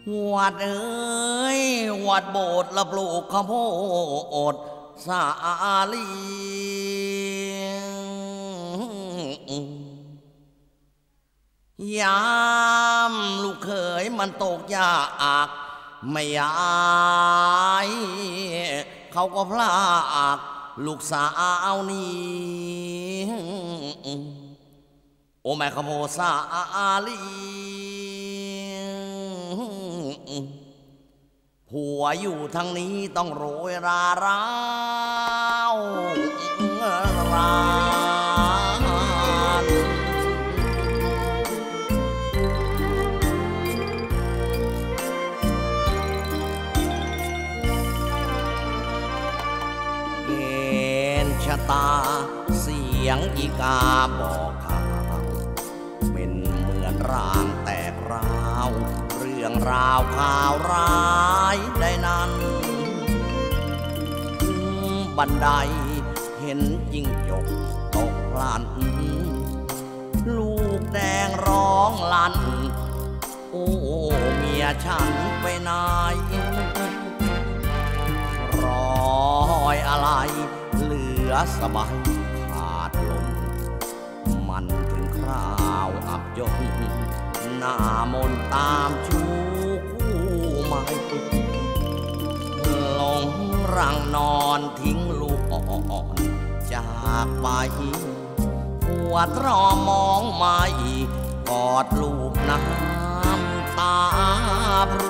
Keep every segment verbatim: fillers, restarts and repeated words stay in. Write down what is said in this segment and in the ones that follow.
วัดเอ้ยวัดโบสถ์ละปลูกข้าวโพดสาลียามลูกเขยมันตกยากไม่ยายเขาก็พลากลูกสาวนี่โอ้แม่ขโมยสาลีผัวอยู่ทางนี้ต้องโรยราร้าวรานเกณฑ์ชะตาเสียงอีกาบอกข่าวเป็นเหมือนร่างแตกร้าวเรื่องราวข่าวร้ายได้นั้นถึงบันไดเห็นจิ้งจกตกพลันลูกแดงร้องลั่นโอ้เมียฉันไปไหนรอยอะไรเหลือสบายขาดลงมันถึงคราวอับจนหน้ามนตามชูคู่ใหม่ลงรังนอนทิ้งลูกอ่อนจากไปปวดรอมองไม่กอดลูกน้ำตาพรู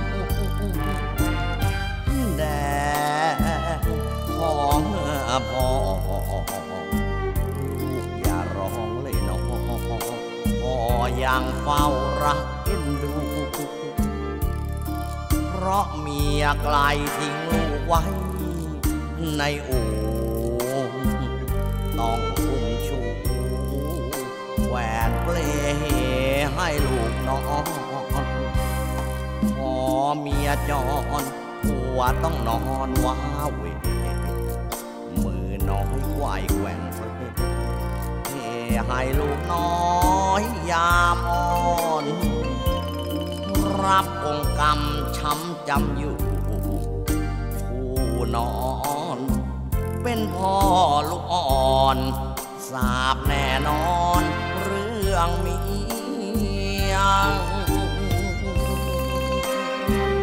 แดดของพ่อลูกอย่าร้องเลยน้องพ่อยังเฝ้ารักเอ็นดูเพราะเมียไกลทิ้งลูกไว้ในอู่ต้องอุ้มชูแหวนเปลให้ลูกนอนพอเมียจรผัวต้องนอนว้าเวมือน้อยไหวแหว่งให้ลูกน้อยยามอ่อนรับองค์กรรมช้ำจำอยู่ผู้นอนเป็นพ่อลูกอ่อนทราบแน่นอนเรื่องเมีย